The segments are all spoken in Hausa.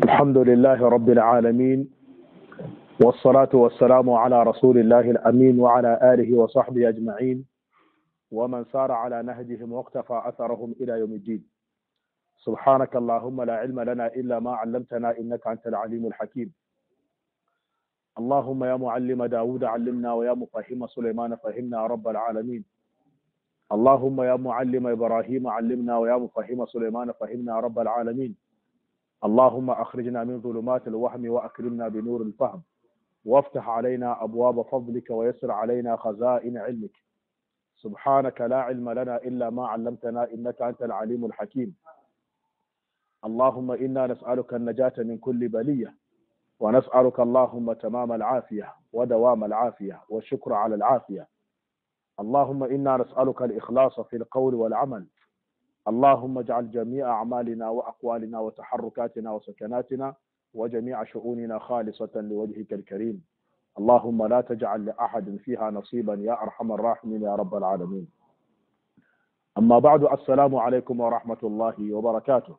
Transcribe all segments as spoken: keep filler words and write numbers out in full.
الحمد لله رب العالمين، والصلاة والسلام على رسول الله الأمين وعلى آله وصحبه أجمعين ومن سار على نهجهم واقتفى أثرهم إلى يوم الدين. سبحانك اللهم لا علم لنا إلا ما علمتنا إنك أنت العليم الحكيم. اللهم يا معلم داود علمنا ويا مفهم سليمان فهمنا رب العالمين. اللهم يا معلم إبراهيم علمنا ويا مفهم سليمان فهمنا رب العالمين. اللهم أخرجنا من ظلمات الوهم وأكرمنا بنور الفهم، وافتح علينا أبواب فضلك ويسر علينا خزائن علمك. سبحانك لا علم لنا إلا ما علمتنا إنك أنت العليم الحكيم. اللهم إنا نسألك النجاة من كل بلية، ونسألك اللهم تمام العافية ودوام العافية والشكر على العافية. اللهم إنا نسألك الإخلاص في القول والعمل. اللهم اجعل جميع أعمالنا وأقوالنا وتحركاتنا وسكناتنا وجميع شؤوننا خالصة لوجهك الكريم. اللهم لا تجعل لأحد فيها نصيبا يا أرحم الراحمين يا رب العالمين. أما بعد، السلام عليكم ورحمة الله وبركاته.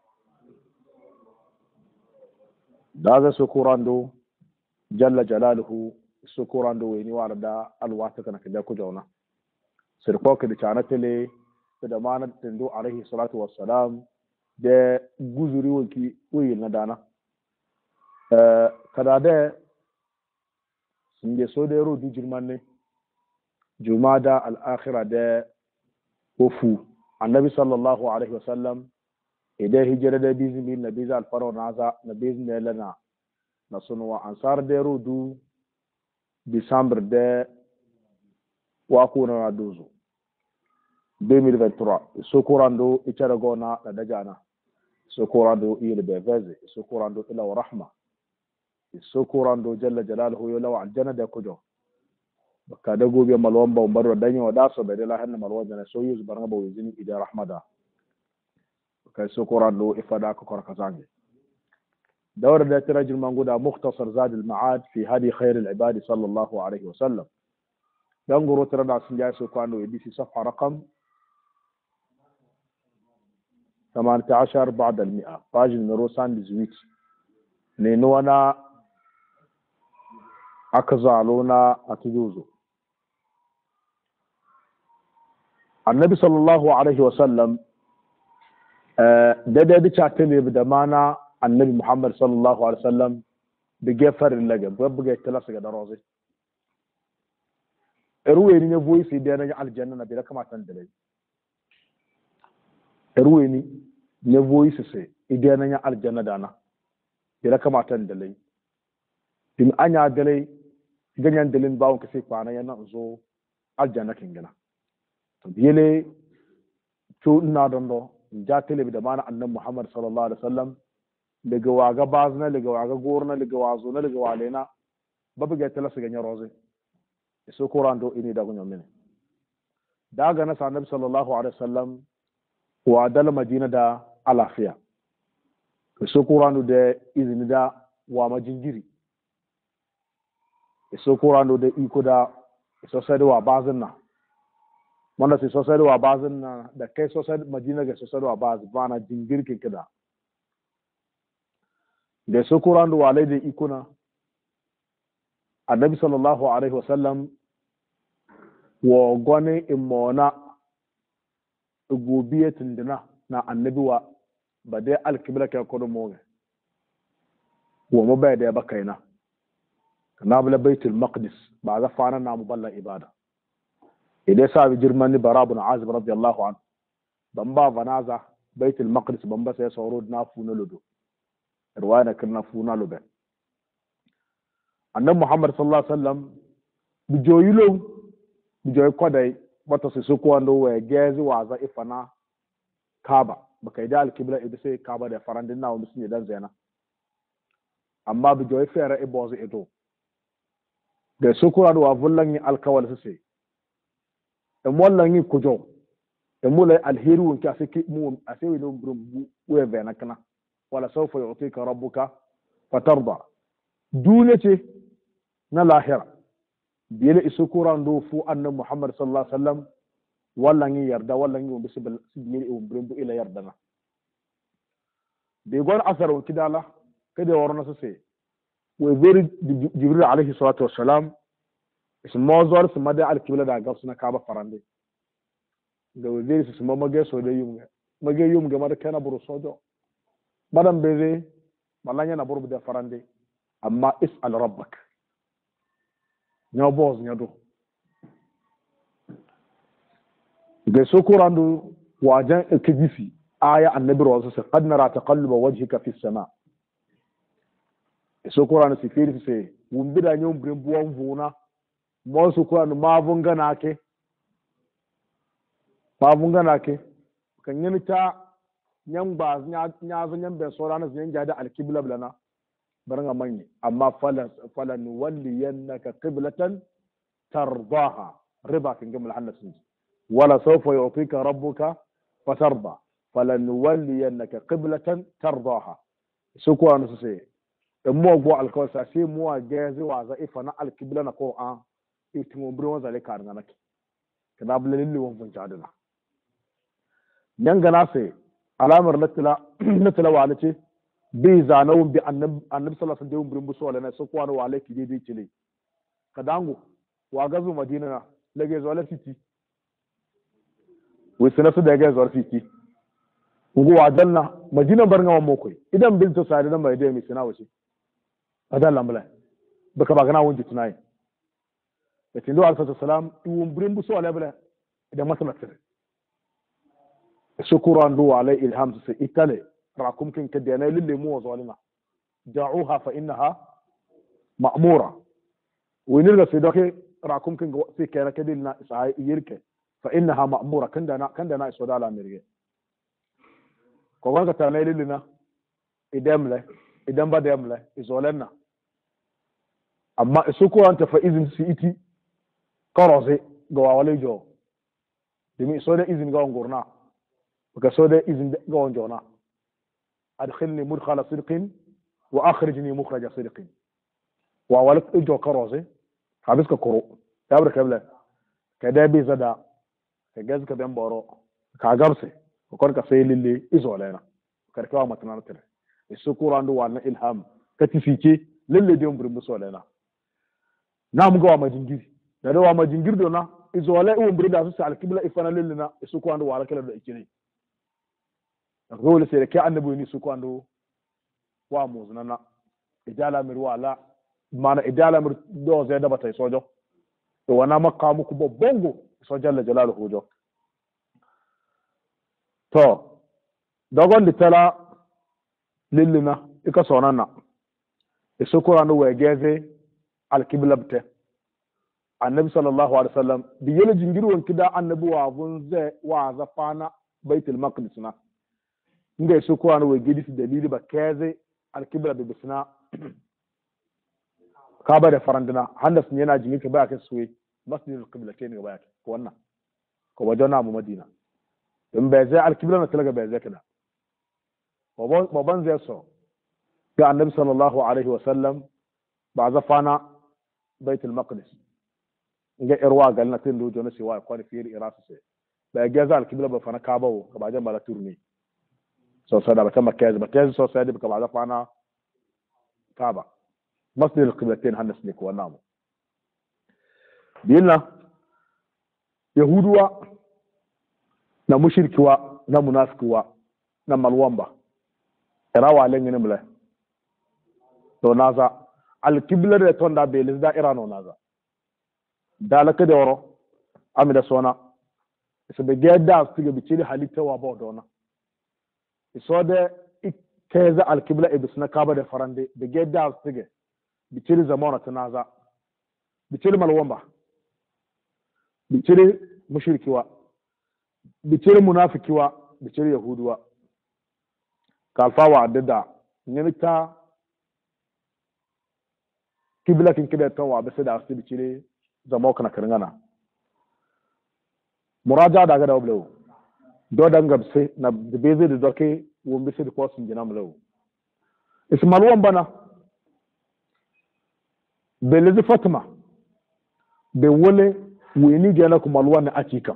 هذا سكوراندو جل جلاله سكوراندو ويني واردا الواتك نكجاكو جونا سرقوك دي كانتلي da mana tendo alaihi salatu wassalam da guzuri waki uyi na dana uh, kada da sun ge so da yaro du jirman ne jumada al-akhirah da ofu annabi sallallahu alaihi wasallam idan hijira da bizmi nabi zal faro naza nabi ne lana na sunwa ansar da yaro du december da wako na dozo deux mille vingt-trois sokorando icaragona na dajana sokorando il beveze sokorando ila wa rahma sokorando jalla jalaluhu yalaw aljanna da kujo baka da gobe malwan ba umbar danyo wada so be la hanna malwan da so yuz baranga ba wizini ida rahmada kai sokorando ifada ka kor kazange dawra da tirajul manguda mukhtasar zad al ma'ad fi hadi khair al ibad sallallahu alayhi wa sallam danguro tirada sun ja so kwando edisi safha raqam ثمانية عشر بعد المئة باج نمرو ساندويتش نينوانا أكزالونا أتجوزو. النبي صلى الله عليه وسلم ده دي تشاتني بدمانا النبي محمد صلى الله عليه وسلم بجفر اللجب وبقى يتلاسك دروزي اروي ني فويسي دينا على الجنة نبي لك ما تندلي ruweni ne voice se idan ya aljanna dana bila kamata dalai din anya dalai ganyan dalin bawon ka sai kwana yana zo aljanna kingana to biyele to ina don do ja tele da mana annabi Muhammad sallallahu alaihi wasallam daga waga bazna daga waga gorna daga wazo na daga walena babu ga tala su ganyan roze so korando ini da gunyo mene daga na annabi sallallahu alaihi wasallam wa dal madina da alafiya so kuranu da izini da wa majinjiri so kuranu da iko da so sai da wa bazin na wanda sai so sai da wa bazin na da kai so sai madina ga so sai da wa baz bana jingirkin kida da so kuranu wa lai da iko na annabi sallallahu alaihi wasallam wa gone imona gobiyatin dina na annabi wa ba dai alkibla ka kodo mo wa mo ba da bakaina na bala baitul maqdis ba za fana na muballa ibada idan sa bi jirman bara ibn azib radiyallahu anhu ban ba vanaza baitul maqdis ban ba sai sauro na funa lodo ruwana kana funa lobe annabi muhammad sallallahu alaihi wasallam bi joyilo bi joy kodai wata su suku wanda wa gezi waza ifana kaba baka da alkibla ido sai kaba da farandin na wanda sun yi dan zaina amma bi joy fere e bozo edo da suku da wa vullan yi alkawal su sai e mollan yi kujo e mulai alheri won ka sai mu asai no brum we vena kana wala sawfa yu'tika rabbuka fatarda duniya ce na lahira biyele isu kuran do fu annabi Muhammad sallallahu alaihi wasallam wallan yi yarda wallan yi wumbi sibil sibiyele e wumbrin bu ila yardana be gon asar on kidala كده ورنا سي ويفير جبريل عليه الصلاة والسلام اسمه زور اسمه ده على كبلة ده قبسنا كعبة فرندي ده ويفير اسمه ما جه سودا يوم ما جه يوم جماعة كنا بروسوجو بدن بيزي مالانيا نبرو بده فرندي أما اسأل ربك نبوز نيادو ده سكر عنده واجن كجيسي آية النبي رأسه قد نرى تقلب وجهك في السماء سكر عنده سفير في ومبدا يوم بريمبوان فونا mo sukuranu mavunga nake mavunga nake kan yin ta nyan ba nya zo nyan be sora na zin jada alqibla blana baranga manye amma fala fala nuwalliyannaka qiblatan tardaha riba kan gamal hannasin wala sawfa yu'tika rabbuka fatarda fala nuwalliyannaka qiblatan tardaha sukuranu sai mo go alkawsa sai mo gazi wa za ifana alqibla na qur'an itimo bro zale kar ngana ki kana bulin li won fun jadana nyanga na sai alamar natila natila wala ce bi zanawun bi annab annab sallallahu alaihi wasallam burin wala na so kwano wala ki dai kile kadango wa gazu madina na lage zo la fiti wai sana su da ga zo fiti ugu wa danna madina barnga wa mokoi idan bin to sare dan bai da mi sana wace adan lambala baka ba gana wonji tunai لكن لو عليه الصلاه والسلام يوم بريم بسوا على بلا اذا ما تمثل شكرا له على الهام سي ايتالي راكم كن كدينا للي مو ظالمه دعوها فانها ماموره ونرجع في دوكي راكم كن في كره كدلنا اسعى يركه فانها ماموره كندنا كندنا اسودا على امريكا كوغا تانا للنا ادمله ادم بدمله ازولنا اما شكرا انت فاذن سيتي koroze ga wawale jo dimi so da izin ga ngurna ka so da izin ga wonjona adkhilni mudkhala sidqin wa akhrijni mukhraja sidqin wa wawale jo koroze habiska koro tabra kabla kada bi zada ka gazka ben boro ka garse ko kon ka sai lille izolena karkawa matana tare isukura ndu wa ilham katifike lille de umbre musolena nam ga wa majingiri da da wa majingir do na izo wala e wombri da su alqibla ifana lilna su ko andu wala kala da ikini role sai ka annabi ni su ko andu wa muznana idala mir wala mana idala mir do zai da batay sojo to wana maqamu ku bongo so jalla jalaluhu jo to dogon litala lilna ika sonana su ko andu wa geze alqibla bte annabi sallallahu alaihi wasallam bi yele jingirwon kida annabi wa bun zai wa zafana baitul maqdis na inda su ko an wai gidi dalili ba kaze alkibla bi bisna ka ba da farandina handa sun yana jimi ka ba ka suwe masjidul qiblatayn ga ba ka ko wannan ko wajona mu madina in ba zai alkibla na talaga ba zai kana baban zai so ga annabi sallallahu alaihi wasallam ba zafana baitul maqdis nga irwa gal na tin do jona si wa ko ni firi irasu se ba gaza al kibla ba fana kabawo ka ba jamba la turni so sada ba kama kaza ba kaza so sada ba ka ba fana kaba masjid al qiblatain hanas ne ko namu dinna yahuduwa na mushrikiwa na munafikiwa na malwamba irawa lengene mula to naza al kibla da tonda be lizda irano naza dalaka da woro amida sona so be gedda stiga bi cili halitta wa ba dona so de ikeza alqibla ibsna kaba da farande be gedda stiga bi cili zamana tanaza bi cili malwamba bi cili mushrikiwa bi cili munafikiwa bi cili yahuduwa kalfa wa adda nyinta kibla kin kida tawa be sada bi cili zama kana karngana muraja daga da oblewo do dan gabse na beze de doke wombe se de posin jinam lewo ismal won bana belezi fatima be wole weni gena ko malwan na akika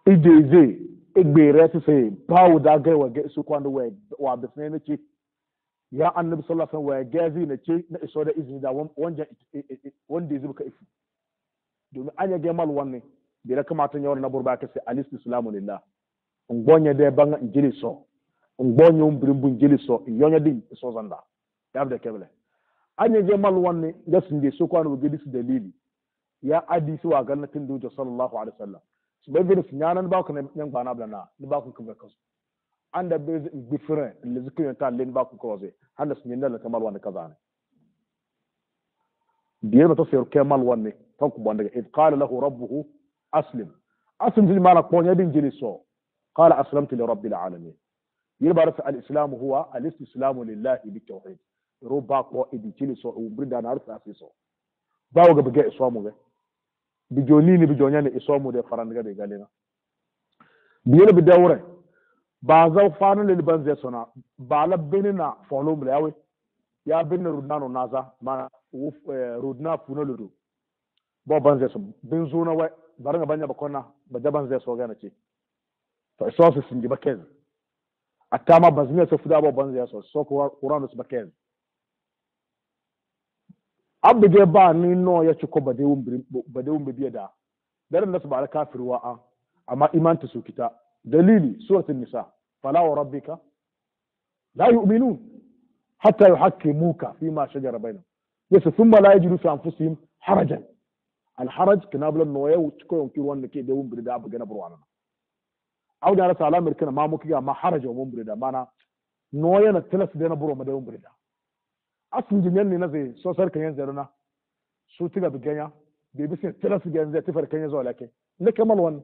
ijeze egbere se se bawo daga wa ge su kwando we wa besne ne ki ya annabi sallallahu alaihi wasallam wa gazi na ce na iso da izini da wanda wanda ya zuba ifu domin an yage mal wannan da ya kamata yawar na burba ka sai alis islamu lillah ngonya de banga injili so ngonya umbrin bun injili so yonya din so zanda ya da kebele an yage mal wannan da sun je so kwano gidi su dalili ya hadisi wa gannatin dojo sallallahu alaihi wasallam su bai gidi sunyanan ba ku ne yan bana blana ni ba ku kuma kasu anda be different le zikin ta len ba ku ko ze handa sunyan da kamar wannan kaza ne biye ba to sai kemal wannan ta ku banda id qala lahu rabbuhu aslim aslim fi ma ko nya din jili so qala aslamtu li rabbil alamin yirba al islam huwa al istislamu lillahi bi tawhid ruba ko idi jili so ubrida na arfa so bawo ga bige iso mu ga bijoni ni bijonya ne iso mu da faran ga de galena biye bi dawre ba zau fanu le ban zai sona ba la binina folo mu yawe ya binna rudna no naza ma rudna funo ludu bo ban zai so bin zuna wai barin banya ba konna ba da ban zai so ga na ce to iso su sinji bakez atama bazmiya so fuda bo ban zai so so ko qur'an su bakez abuje ba ni no ya ci ko bade wumbi bade wumbi biya da daren da su ba kafirwa a amma imanta su kita dalili suratul nisa fala wa rabbika la yu'minun hatta yuhakkimuka fima shajara bainahum yasa thumma la yajidu fi anfusihim harajan al haraj kanabla no ya ci ko yonki wanda ke da wumbi da abu gana burwana au da rasa alamar kana ma muki ga ma haraja wumbi da mana no yana tilas da na buro ma da wumbi da asin jinyan ne na zai so sarkan yan zaruna su tiga biganya bai bi sai tilas ga yan zai tifar kan yazo lake ne kamal wannan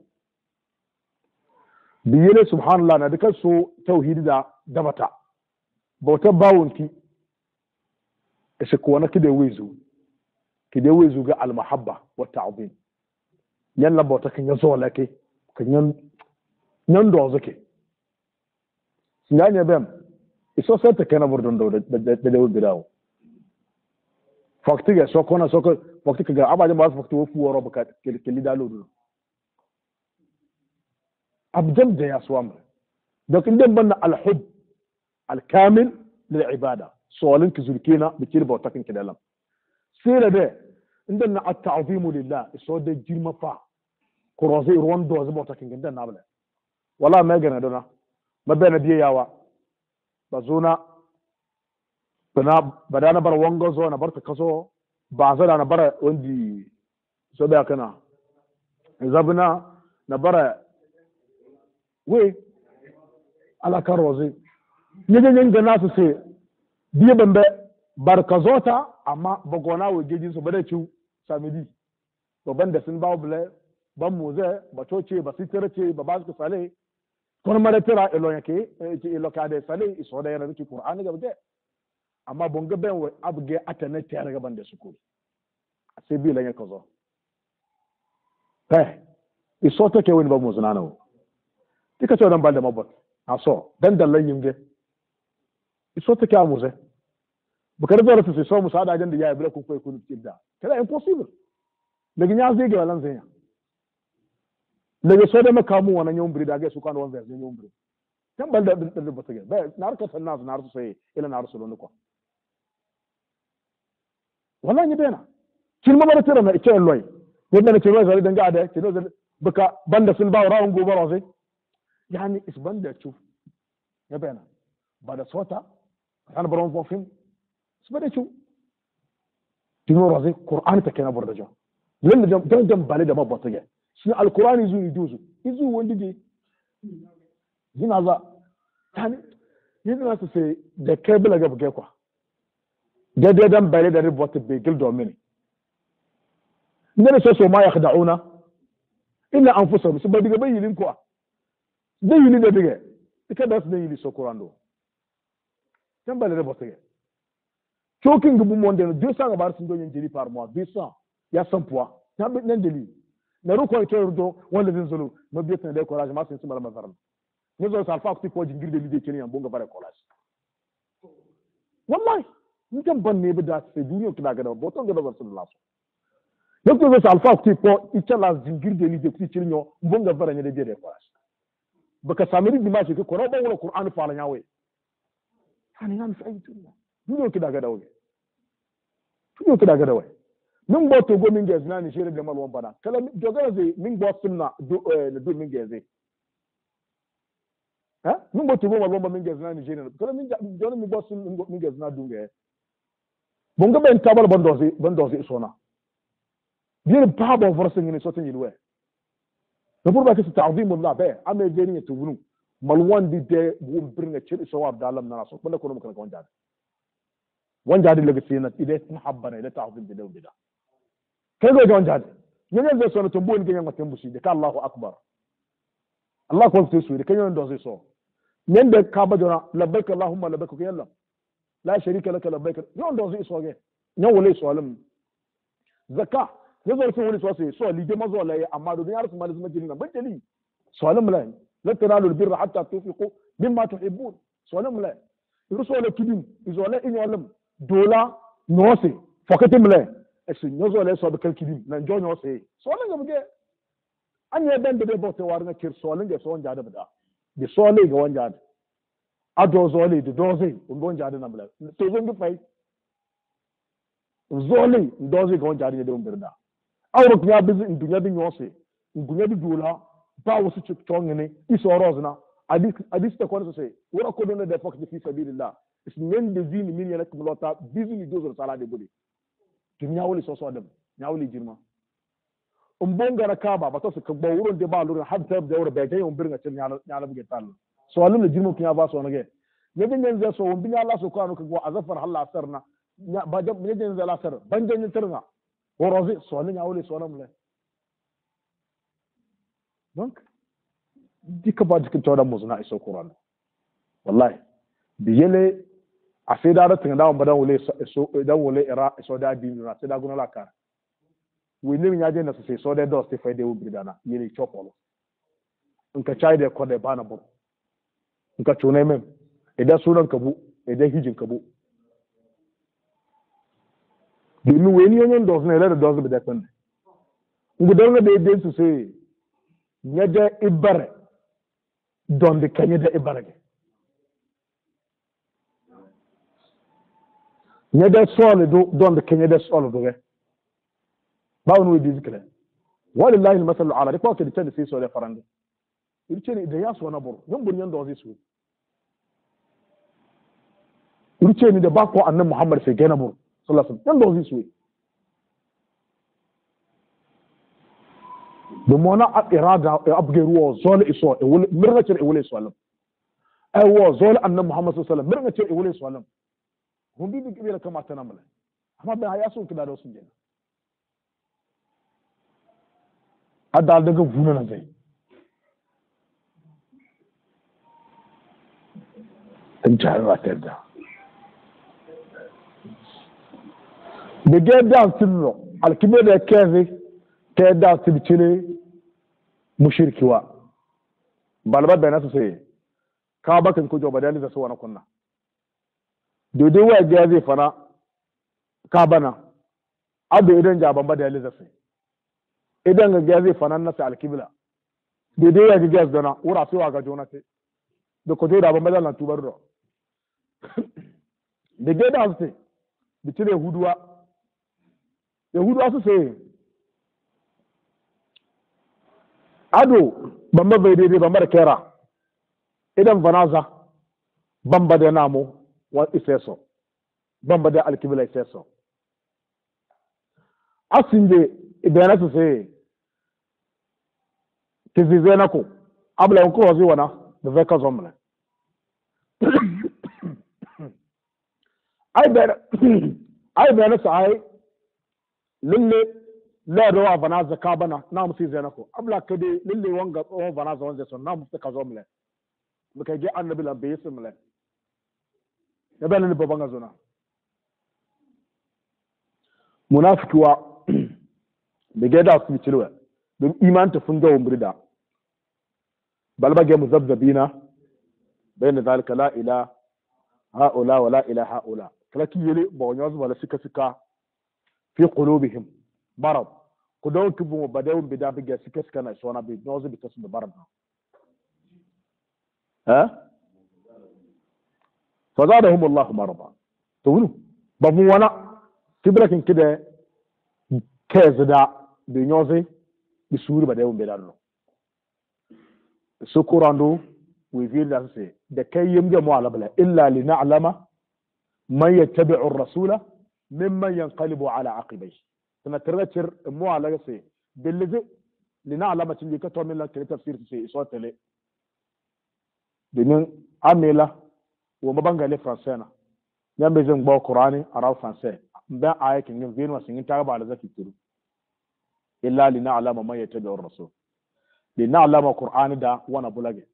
biyele subhanallah na duka so tauhidi da dabata bauta bawunki ishe ko na kide wezu kide wezu ga al mahabba wa ta'zim yan la bauta kan yazo lake kan yan nan do zake sinanya bem iso sai ta kana burdon da da da birawo fakti ga sokona soko fakti ga abaje ba fakti wo fuworo baka kili dalo abdam da ya swam da kin dan banna alhub alkamil lil ibada solin ki zulkina bi kiri bauta kan kidalam sai da be inda na at-ta'zimu lillah iso da jirma fa ko roze ruwan do zuba ta kin dan na bala wala mai gana dona mabena biye yawa bazuna bana badana bar wango zo na barka kaso ba zada na bara wandi so da kana zabna na bara we ala karozi nyeje nyenga nasu se biye bambe barka zota amma bagona wajejin su bada ciu samidi babban da sun bawo bule ban muze ba toce ba sitira ce ba ba su sale kon mara tira elo yake ce elo ka da sale iso da yana ki qur'ani ga bade amma bonga ben wa abge atana tare ga bande su ko sai bi lan yaka zo eh iso take wani ba muzuna nawo tika ce dan balda mabot aso dan dallan yinge iso take amuze bukar da rasu so musa da ajan da yayi bula kun kai kun tidda kada impossible daga nya zai ga walan zanya daga so da makamu wannan yawon biri da ga su kan wannan zai yawon biri dan balda din din bata ga ba na harka sanna na harsu sai ila na harsu lonuko wallahi ni bena kin ma tira na ike loy yadda nake ba zai danga da ke da baka banda sun ba rawun gobara sai yani is banda chu ya bena ba da sota kan baron fofin su bada chu tino razi qur'an ta kana burda jo lan da dan dan bale da mabata ga shi alqur'ani zu yuzu izu wanda de zina za tani yana su sai da kai bula ga buge kwa daidai dan bale da rubuta bai gil domin ne sai so ma ya khada'una illa anfusahum su badiga bayin kwa da yini da dige ita da su da yini so qur'an dan bale da rubuta ga choking gubu monde deux cents ga bar sun do yin jiri par mois deux cents ya cent poids ta bi nan dali na ruko ito rudo wanda zin zulu no bi tan da courage ma sun su malama zaram ne zo salfa ko ko jingir de lide kenya bonga bare courage wallahi ni kan ban ne bi da sai duniya kina ga da boton ga da rasulullah ne ko zo salfa ko ko ita la jingir de lide ku cirnyo bonga bare ne de de courage baka samiri di ma shi ko ro ban wala qur'an fa la nyawe hani ngam sai tunna dunyo kida ga dawo dunyo kida ga dawo min bo to go min ge zina ni shere de mal won bana kala joga ze min bo sunna do do min ge ze ha min bo to go mal won min ge zina ni shere kala min jona min bo sun min ge zina dunga bon ga ben tabal ban dosi ban dosi sona bien pa bo forse ni so tin yilwe da burba ke ta'zimullah ba ame jeni to bunu malwan di de bu birnga ci so wab dalam na so bala ko no kan wanja wanja di lagi sina ide muhabbana ide ta'zim bi dawda kai go wanja ne ne ze so no to bon genya ngatem busi de ka Allahu akbar Allah ko fi su de kanyo ndo so men de ka ba jona labbaik allahumma labbaik ko yalla la sharika lak labbaik yo ndo so ge nyo wole so alam zakka yo zo so wole so se so li de mazo la amma do yar su maliz majini na bajali so alam la la tanalu albirra hatta tunfiqu mimma tuhibbun so alam la rusole kidim izola inyolam dola nose fokatim la esu nyozo le so be kalkidim na njo nyose so alam ga buge anya ben de bote war na kir so alam ga so wanja da bada de so le ga wanja da ado zo le de doze ndo wanja da na bala to zo ngi fay zole doze ga wanja da de umbirda awro kya bizi ndunya bi nyose ndunya bi dola ba wasu cikton ne iso rozna hadis hadis ta kwanza sai wura ko don da fakti fi sabilillah is men de zini min yana kumlota bizi ni dozo sala de budi dunya wali so so adam nya wali jirma um bonga na kaba ba to su kagbo wuron de ba lura har ta da wura bai tayi um birga cin nya nya buge tal so alim da jirma kiya ba so nage ne bin yanzu so um binya Allah so kanu kagbo azafar halla sarna ba jab ne jin zala sar banjan tirna worozi so nya wali so namle donc dika ba dikin tawda muzuna iso Qur'an wallahi biyele afida da tinga da badan wole so dan wole ira so da bi na se da guna la kar we ne nya je na se so da do se fa de ubri dana yele chopolo nka chai de ko de bana bu nka chune mem idan sunan kabu idan hijin kabu dinu we ni yon do ne le do se be da kan ngu do de de su se nyada ibare donde kanyada ibarage nyada sole do donde kanyada sole do bawon we dizikre wallahi almasal ala de ko ke de fi sole farande ircheni de yaso na bor nyom bur nyando zisu ircheni de bako annabi muhammad sai gena bor sallallahu alaihi wasallam nyando zisu بمونا إرادة أبغي هو زول إسوا مرة إولي سوالم أو زول أن محمد صلى الله عليه وسلم مرة إولي سوالم هم بيجي كبيرة كما تنامله هم بها ياسون كده دوسن جنا هذا على دقة فونا نزاي انتهى الوقت ده بجد ده سنو على كبيرة كذي تدا تبتلي مشركوا balba bena su sai ka bakin ku joba dalil da su wana kunna dode wa ga zai fana ka bana ado idan ja ban ba dalil da sai idan ga zai fana na sai alkibla dode wa ga gas dana ura sai wa ga jona sai da ko joda ban ba lan tubar do da ga da sai bitire huduwa yahuduwa su sai ado bamba bai daidai bamba da kera idan banaza bamba da namu wa iseso bamba da alkibila iseso asinje ibana su sai kizize na ko abla ko wazi wana da zai ka zomla ai bana ai bana sai lalle la da wa bana zaka bana na mu sai zanako abla kade lalle wanga o bana za wanda son na mu ka zo mule muka je annabi la bai su mule ya bana ni babanga zona munafiki wa da ga da su cilwa don iman ta fun gawo murida balba ga muzabbina bayna zalika la ilaha haula wa la ilaha haula kala ki yele bo nyoz wala sika sika fi qulubihim marad ku don tubu badaw bida biga sika sika na sona bi nozo bi kasu barad ha فزادهم الله مرضا تقولوا بموانا كبرك كده كذا بنيوزي بسوري بدأوا بيلانو سكورانو ويفيل لانسي ده كي يمجى معلى بلا إلا لنعلم من يتبع الرسول ممن ينقلب على عقبيه سنترتر معلى سي بالذي لنعلم تلي كتو من لك تفسير سي صوت لي بمن عمله وما بنغالي فرنسانا يام بيزن بو قراني ارا فرنسا با ايه كين فين وسين تاغ على ذكي ترو الا لنعلم من يتبع الرسول لنعلم القران دا وانا بلاغي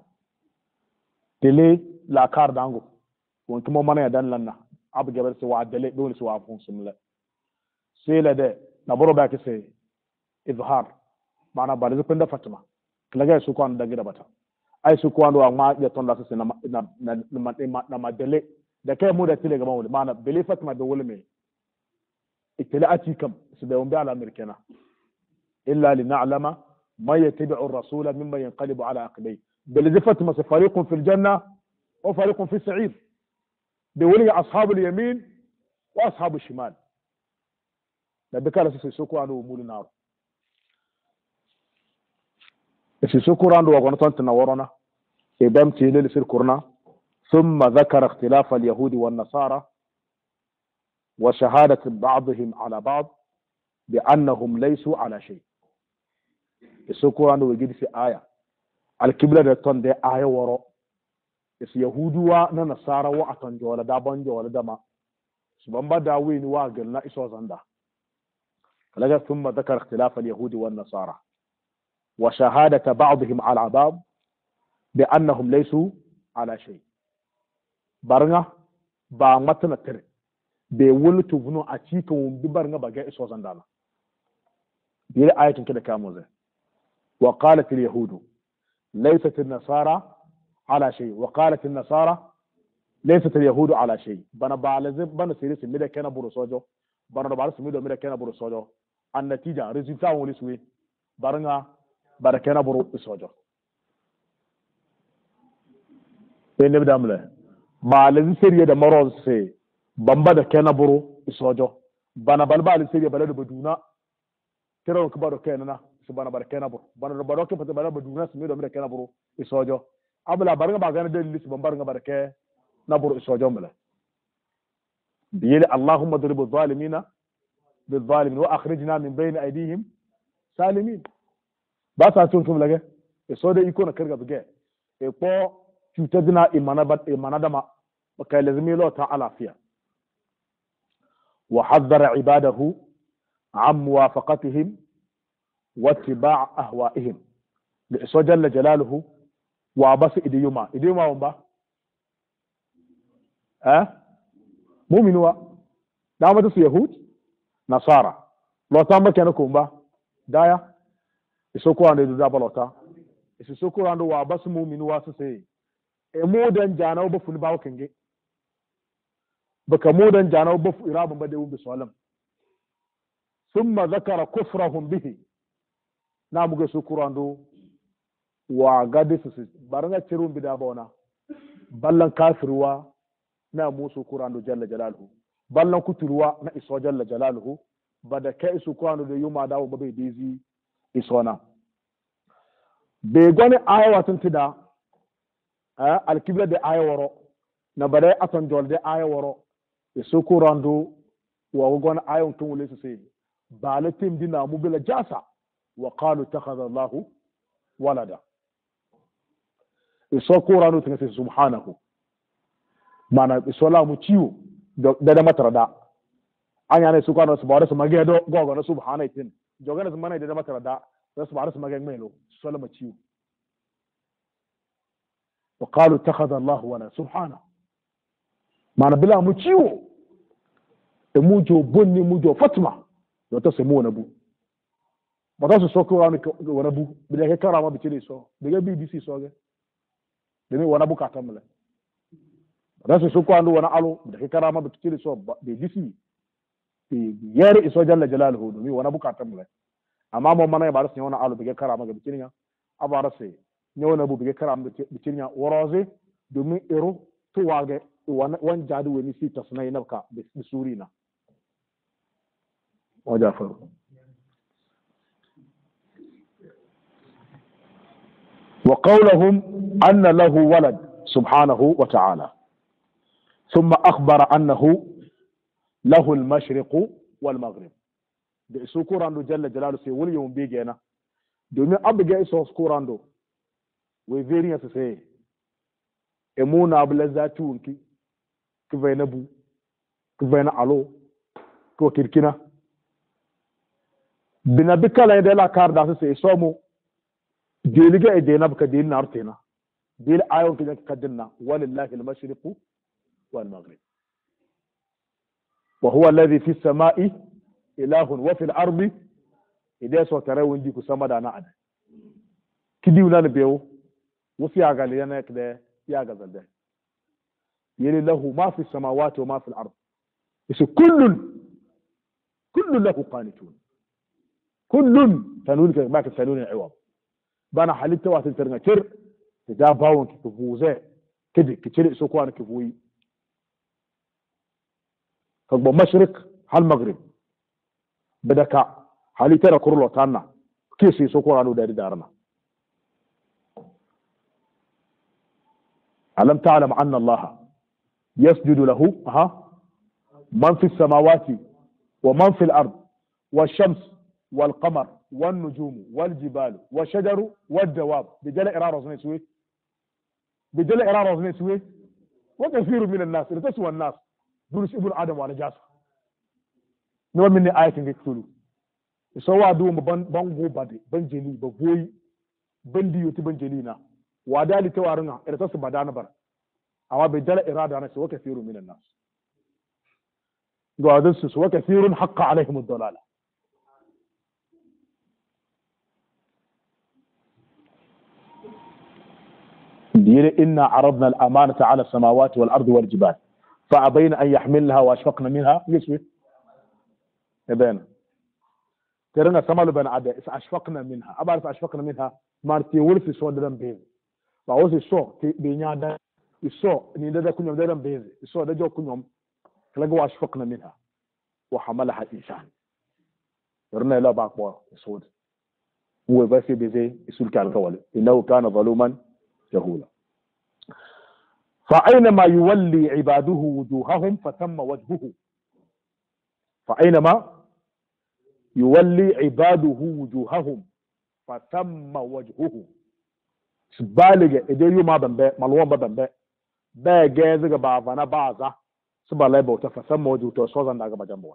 tele la kar dango won kuma mana dan lanna abu gabar se wa dele dole se wa fun sumla sele de na boro ba ke se izhar mana ba da da fatima klaga su ko an da gida bata ai su ko an wa ma ya ton da se na na na na ma dele da kai mu da tele ga mawul mana bele fatima da wulme ittila'ati kam su da wanda ala amerikana illa lina'lama ma yattabi'u ar-rasula mimman yanqalibu ala aqibayhi بل فتمة فريق في الجنة وفريق في السعير بولي أصحاب اليمين وأصحاب الشمال لذلك سيسوكو عنه أمول النار سيسوكو عنه وغنطان تنورنا إبام تيلي لسير كورنا ثم ذكر اختلاف اليهود والنصارى وشهادة بعضهم على بعض بأنهم ليسوا على شيء سيسوكو عنه ويجد في آية alkibla da ton da aya woro is yahuduwa na nasara wa aton jola da ban jola da ma su ban ba da wini wa galna iso zanda kalaga thumma dhakar ikhtilaf al-yahudi wan nasara wa shahadata ba'dihim ala ba'd bi annahum laysu ala shay barnga ba matna tere be wultu bunu a cikin bi barnga ba ga iso zanda na bi ayatin kida kamo zai wa qalat al-yahudu ليست النصارى على شيء وقالت النصارى ليست اليهود على شيء بنا بالزم بنا سيرس ميدا كان بروسوجو بنا بالس ميدا ميدا كان بروسوجو النتيجه ريزلتا ولسوي برنا بركنا بروسوجو بين نبدا مله بالزم سيريه da maroz se bamba da kana buru isojo bana balbal siriye baladu baduna kero ko baro kenana bana barkena buru bana baro ke pata bana baduna simi do mira kena buru isojo abla baranga bagana de lis bambar nga barke na buru isojo mala biyil allahumma drib adh-dhalimina bil-dhalimin wa akhrijna min bayni aydihim salimin ba sa tun tum lage isodo iko na karga bige e ko cutadina imana bat imana dama bakay lazimi lo ta alafiya wa haddara ibadahu an muwafaqatihim واتباع أهوائهم لإسوا جل جلاله وبس إديوما إديوما ومبا أه مؤمنوا دعوة تسو يهود نصارى لو تامبا كانكم با دايا إسوكو عنده دابا لوتا إسوكو عنده وبس مؤمنوا سسي إمودن جانو بفن باو كنجي بكا مودن جانو بف إرابا بدأوا بسوالم ثم ذكر كفرهم به na muga su kurando wa gadi su baranga cirun bida bona ballan kafirwa na musu kurando jalla jalaluhu ballan kuturwa na iso jalla jalaluhu bada kai su kurando da yuma dawo ba bai dizi isona be gone aya watun tida alkibla da aya woro na bada atan jol da aya woro iso kurando wa gone ayon tun wule su sai balatim dina mu bila jasa وقالوا اتخذ الله ولدا isokura no tinga subhanahu mana isola mu ciwo da da matarada anya ne su kwano su bare su mage do gogo na subhanahu tin jogana su mana da matarada da su bare su mage melo isola mu ciwo وقالوا اتخذ الله ولدا subhanahu mana bila mu ciwo e mu jo bonni mu jo fatma do to se mu na bu bata su soko wani wani bu bila ke kara ma bicire so daga B B C so ga demi wani bu katan mala bata su soko wani wani alo da ke kara ma bicire so B B C e yare iso jalla jalaluhu demi wani bu katan mala amma mo mana ba rasu wani alo da ke kara ma bicire nya abara sai ne wani bu ke kara ma bicire nya woroze domin ero to wage wan jadu wani si tasnai nabka bisurina وجافر وقولهم أن له ولد سبحانه وتعالى ثم أخبر أنه له المشرق والمغرب بإسو كوراندو جل جلاله سي ولي يوم بيجينا دومي أبجي إسو كوراندو ويفيرين سي إمونا بلزاتون كي كفين أبو كفين ألو كو كيركينا bina bikala ide la kar da se somo deliga ide na baka dil nartena dil ayon kidan kadinna walillahi al-mashriq wal maghrib wa huwa alladhi fi as-sama'i ilahun wa fi al-ardi ide so tare windi ku sama da na ada kidi wala bewo wufi aga le yana kide ya ga zalda yeli lahu ma fi as-samawati wa ma fi al-ard isu kullun kullun lahu qanitun كل تنون كما كتنون العوض بنا حليت واسن ترنا كر تدا باون كفوزه كدي كتير سوكوان كفوي كبو مشرق هل مغرب بدك حليت ترى كرلو تانا كيسي سوكوان داري دارنا ألم تعلم أن الله يسجد له ها من في السماوات ومن في الأرض والشمس والقمر والنجوم والجبال والشجر والدواب بدل إرارة زنيسوي بدل إرارة زنيسوي وكثير من الناس لتسوى الناس دولس ابن آدم وعلى جاسة نوع من آية تقولوا سواء دوم بان بانغو بدي بنجلي ببوي بنديو تبنجلينا وعدالي توارنا إرتاس بدانا بر أما بدل إرادة أنا سوى كثير من الناس قادس سوى كثير حق عليهم الضلالة إنا عرضنا الأمانة على السماوات والأرض والجبال فأبين أن يحملها وأشفقن منها يسوي يبين ترى سمالو بين عدا أشفقنا منها أبارس أشفقنا منها مارتي ولف سو دم بيز فأوزي سو بينيادا السو نيدا كنيوم دم بيز السو ده جو كنيوم تلاقوا أشفقنا منها وحملها الإنسان ترى لا باقوا السود هو بس بيزي يسول كالكوالي إنه كان ظلوما جهولا فأينما يولي عباده وجوههم فثم وجهه فأينما يولي عباده وجوههم فثم وجهه سبالغ إديو ما بنبه ملوان بنبه با جازغ بافانا بازا سبالغ بوتا فثم وجهه توسوزا ناغ بجنبوا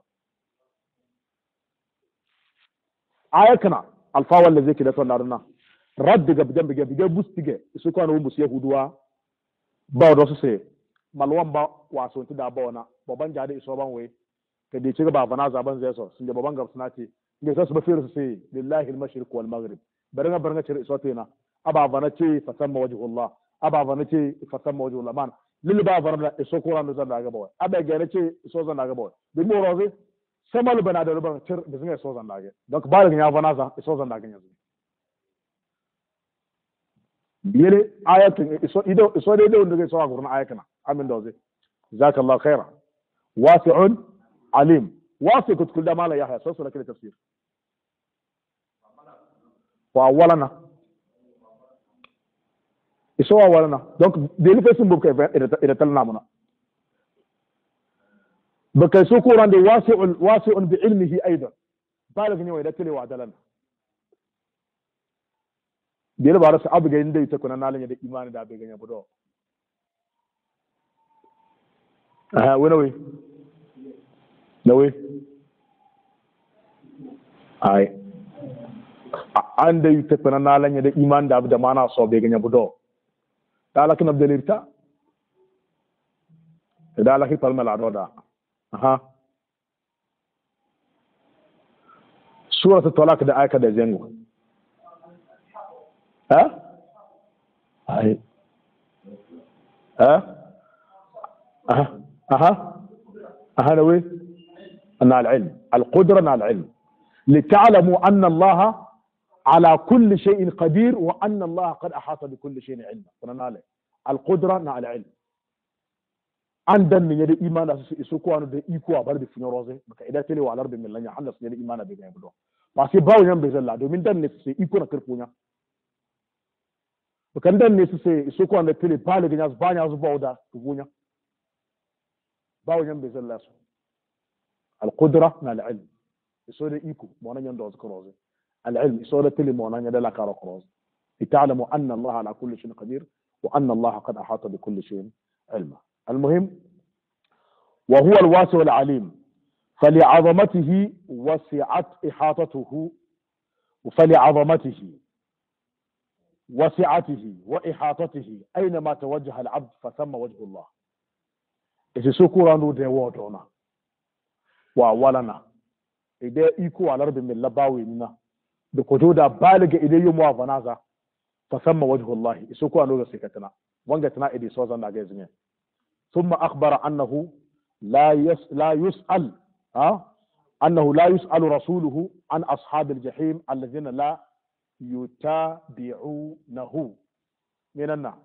آيكنا الفاول الذي كده تنارنا رد بجنب بجنب بوستيجه سوكان ومبس يهودوا ba do se malwan ba waso ti da bona baban jade iso ban we ka de ci ba bana zaban zai so sun da baban gab suna ce ne sai su ba firu sai lillahi al-mashriq wal maghrib baranga baranga ci iso tena aba bana ce fasamma wajhullah aba bana ce fasamma wajhullah man lil ba bana iso Qur'an zan da gaba aba gare ce iso zan da gaba bi mo roze samal bana da ban tir da zan iso zan da ga donc ba ga ya bana za iso zan da ga yanzu biyele ayatin iso ido iso dai da wanda zai sawa gurin ayatana amin da zai jazakallahu khaira wasi'un alim wasi kut kullu ma la yahya so sura kile tafsir wa awalana iso awalana donc deli fesin bu kay ida talna muna bakay su quran de wasi'un wasi'un bi ilmihi aidan balag ni wa ida tili wa dalana biyar ba rasu abu garin da ita kuna nalin da imani da bai ganya budo aha wani wai da wai ai an da ita kuna nalin da imani da da mana so bai ganya budo dalakin abdalirta da dalakin palmal adoda aha suratul talaq da aka da zango ها هاي ها اها اها اها نوي ان العلم القدره على العلم لتعلموا ان الله على كل شيء قدير وان الله قد احاط بكل شيء علما قلنا له القدره على العلم an dan ne da imana su iso ko anu da iko a bar da finyo roze baka ida tele walar da millanya Allah su da imana bai ga budo ba sai bawo yan bai zalla domin dan ne su iko na karfunya baka dan ne su sai iso ko anu da tele bale ga su banya su bawo da tubunya bawo yan bai zalla su al qudra na al ilm iso da iko mo nan yan da su roze al ilm iso da tele mo nan ya da la karo roze لتعلموا أن الله على كل شيء قدير وأن الله قد أحاط بكل شيء علما. المهم وهو الواسع العليم فلعظمته وسعت إحاطته فلعظمته وسعته وإحاطته أينما توجه العبد فثم وجه الله. إذا سكر أنه دواتنا وأولنا إذا إيكو على رب من لباوينا بكتودا بالغ إذا يوم وافنازا فثم وجه الله سكر أنه سكتنا وانجتنا إذا سوزا ناجزين. ثم أخبر أنه لا يس لا يسأل ها أنه لا يسأل رسوله عن أصحاب الجحيم الذين لا يتابعونه من النار.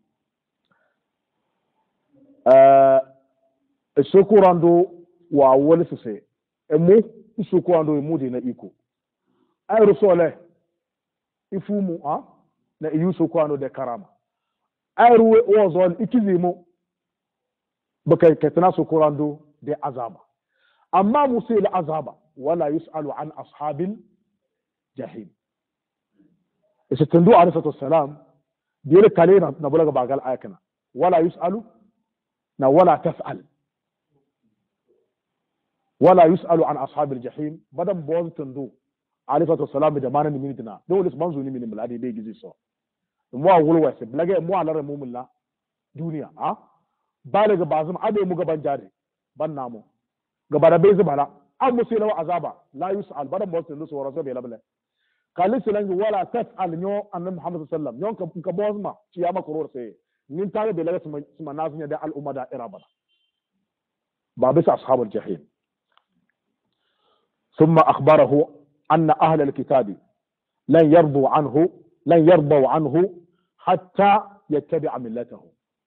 الشكر عنده وأول سسي أمو الشكر عنده يمودي نيكو أي رسوله يفهموا ها نيجي شكر عنده ده أي روي وزول إكزيمو بكي كتنا سكراندو دي عذابا أما مسيل عذابا ولا يسأل عن أصحاب الجحيم. إذا تندو عليه الصلاة والسلام دير كالينا نبلغ باقال آيكنا ولا يسأل ولا تسأل ولا يسأل عن أصحاب الجحيم بدم بوز تندو عليه الصلاة والسلام بجمانا نمينتنا دول اسمانزو نمين ملادي بي جزي سو مو أقول واسب بلغي مو على رموم الله دنيا ها bale ga bazum ade mu gaban jari ban namu gaba da bai zubala an musu lawa azaba la yusal badan bo sun su waraso bai labla kalisi lan wala tasal nyo annabi muhammad sallallahu alaihi wasallam nyon ka bozma ci ya makuror sai nin tare bai laga su manazin da al umma da irabana ba bisa ashabul jahim. ثم أخبره أن أهل الكتاب لن يرضوا عنه لن يرضوا عنه حتى يتبع ملته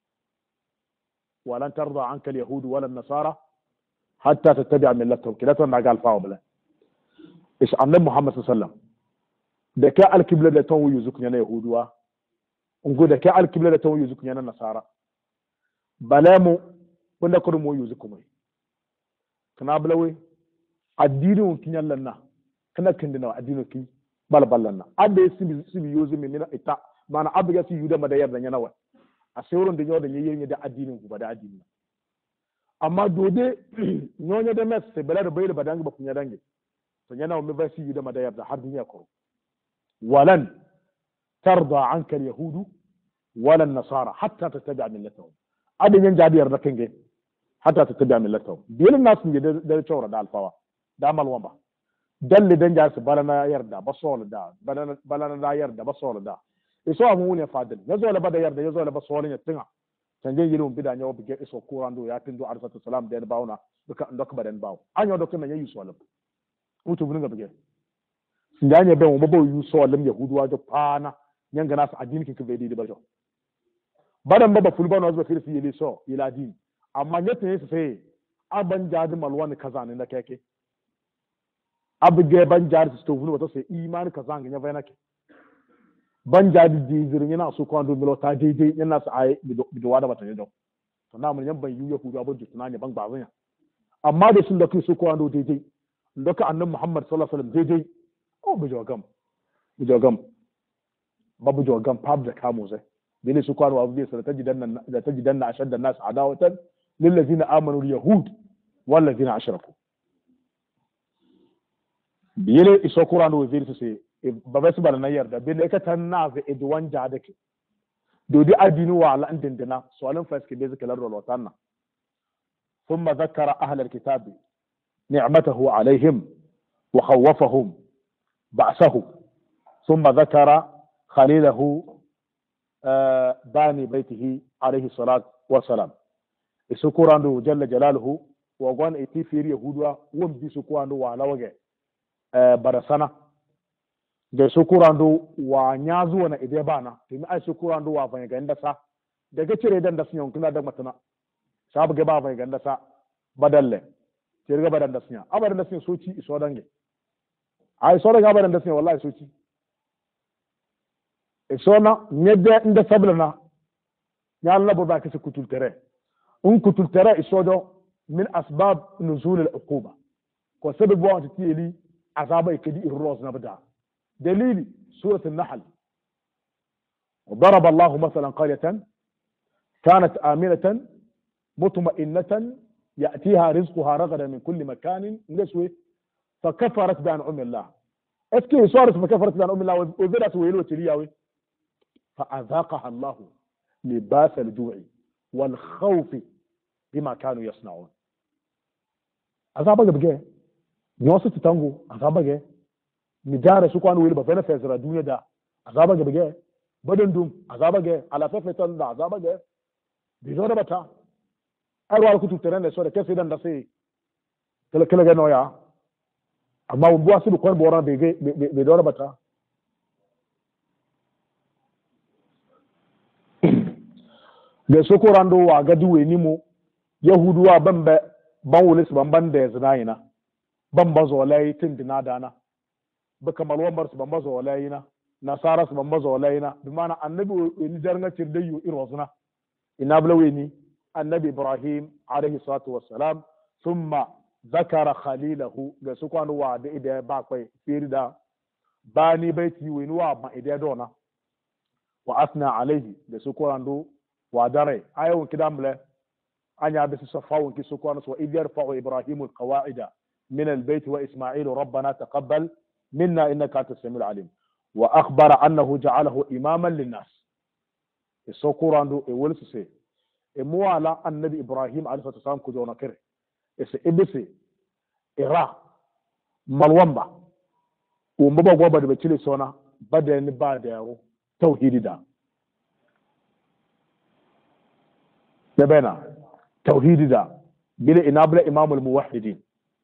ولن ترضى عنك اليهود ولا النصارى حتى تتبع ملتهم كده ما قال فاو بلا ايش ان محمد صلى الله عليه وسلم ده كا القبله ده تو يزكني انا يهودوا نقول ده كا القبله ده تو يزكني انا النصارى بلامو كنا كرو مو يزكم كنا بلوي addinin kinyan lanna kana kindina addinin ki balballanna ade sibi sibi yozi min ita mana abiga si yuda madayar da yana wa a sauran da yau da yayin da addinin ku ba da addini amma dode nyonya da mes sai bala da bayar badang ba kunya dange to yana mu ba si da madayar da har duniya ko walan tarda anka alyahudu wala nasara hatta tattabi'a millatahum adin yan jadiyar da kange hatta tattabi'a millatahum bilin nas ne da tsora da alfawa da malwan ba dalle dan jar su balana yarda ba sol da balana balana da yarda ba sol da iso amu ne fadil yazo la bada yarda yazo la ba solin ya tinga canje yilum bida nyawo bige iso kurando ya tindo arsatu salam den bawna duka ndok baden baw anyo dokka men yayi solam mutu bunga bige sinjanye be mo bo yu solam yahudu wajo pana nyanga nas adini kin kebe di bajo badan baba fulbano azba firsi yele so ila din amma nyete ne sai aban jadi malwan kaza ne na keke abge ban jadi sto vulu wato sai iman kaza nganya bayana ke ban jadi jizirin yana so kwando milo ta daidai yana su ayi bidowa da bata yado to na mun yan ban yu yahudu abin jutuna ne ban bazan ya amma da sun da kai so kwando daidai ndoka annabi muhammad sallallahu alaihi wasallam daidai o bijo gam bijo gam babu jo gam pab da kamo sai dole su kwando abu bai sarata jidan da ta jidan na ashaddan nas adawatan lil ladina amanu al yahud wal ladina ashraku biyele iso qur'ano we verse sai baba su bana yarda bin ka tanna ga edwan jadake dodi adinu wa ala indindina su'alun faske be zikra rol watanna thumma dhakkara ahla alkitabi ni'matahu alaihim wa khawwafahum ba'sahu thumma dhakkara khalilahu bani baytihi alayhi salat wa salam isukurando jalla jalaluhu wa gwan itifiri yahudwa won bi sukurando wa lawage barasana da sukurando wa nya zuwa na ide bana to mi ai sukurando wa fanya ga inda sa daga cire dan da sun yankuna da matana sabu ga ba mai ganda sa badalle ke riga badan da sunya abadan da sunya soci iso dange ai so daga abadan da sunya wallahi soci iso na nyedde inda sablana ya Allah ba ka kutul tare in kutul tare iso do min asbab nuzul al-uquba ko sabab wa tili azaba ikadi irros na bada dalili سورة النحل وضرب الله مثلا قرية كانت آمنة مطمئنة يأتيها رزقها رغدا من كل مكان نسوي فكفرت بأنعم الله اسكي صارت فكفرت بأنعم الله وذرت ويلو تلياوي فأذاقها الله لباس الجوع والخوف بما كانوا يصنعون عذابك بجي نوصل تتنغو عذابك نجار سكوان ويل بفنا فزر الدنيا دا عذابك بجي بدن دوم عذابك على ففتن دا عذابك بيزور بتا أروى كتب ترند سورة كيف يدن دسي كلا كلا جنويا أما وبواسي بكون بوران بيجي بيدور بتا da sokorando wa gadi weni mu yahuduwa ban ba ban wulis ban ban da yazina ban ba zolai tin dina dana ba kamal wambar su ban ba zolai na nasara su ban ba zolai na bi mana annabi weni jarnga tirdayu irwazna ina bla weni annabi ibrahim alayhi salatu wassalam thumma zakara khalilahu da sokorando wa da ida ba kai firida bani baiti weni wa ma ida dona wa asna alayhi da sokorando وداري أيوة كده ملا أنا بس صفاون كي سكوانس وإذ يرفع إبراهيم القواعد من البيت وإسماعيل ربنا تقبل منا إنك أنت السميع العليم وأخبر أنه جعله إماما للناس السكور عنده أول شيء مو على النبي إبراهيم عليه الصلاة والسلام كجونا كره إس إبسي إرا ملومبا ومبا غوبا دبتشيل سونا بدأ نبادة يارو توحيد ده نبينا توحيد ده بلا إنابل إمام الموحدين